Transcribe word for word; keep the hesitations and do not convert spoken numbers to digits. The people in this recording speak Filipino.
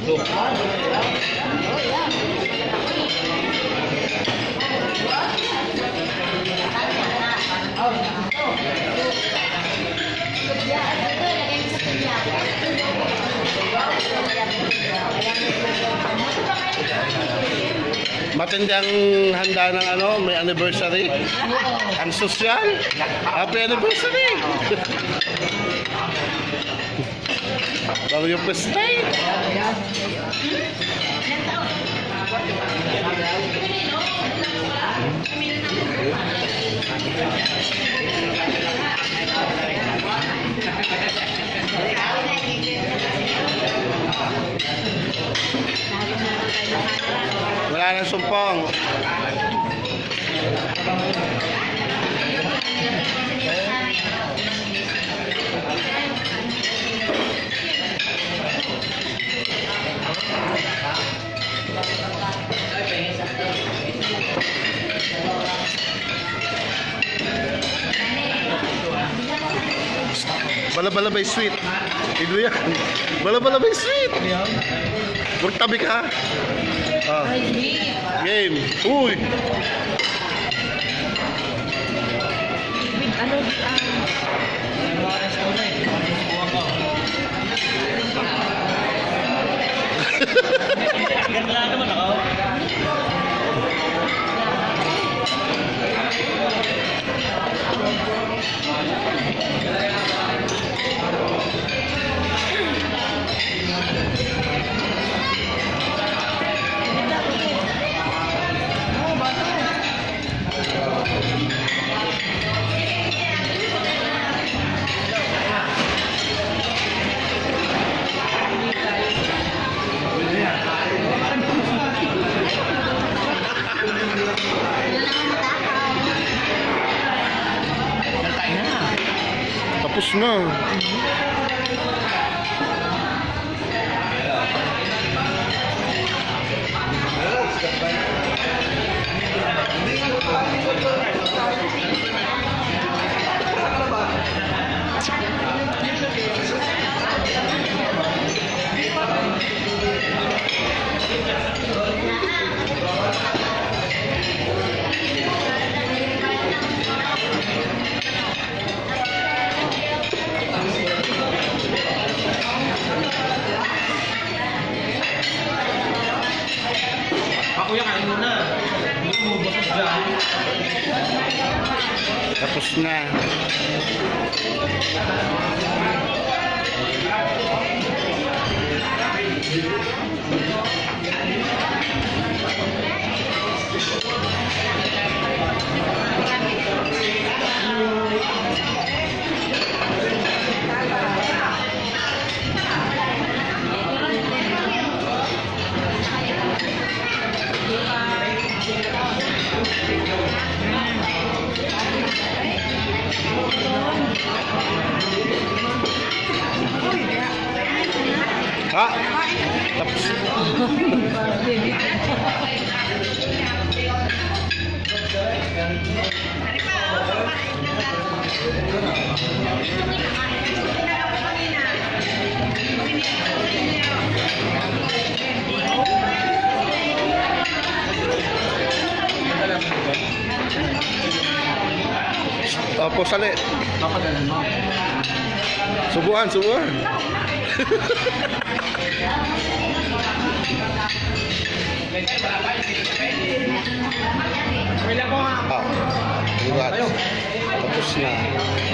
Matindi ang handa ng ano, may anniversary. Ang sosyal. Happy anniversary. Bago yung pestay. Wala nang sumpong. Bala-bala by sweet. Ito yan. Bala-bala by sweet. Huwag tabi ka. Ah. Game. Uy. Ano? Ganda naman ako. Tapos na. Ako yung kain muna. Tapos na. Ha? Tapos. Tapos sali. Papadalan mo. Subuhan, subuhan. Wala ko nga. Ah, tapos na.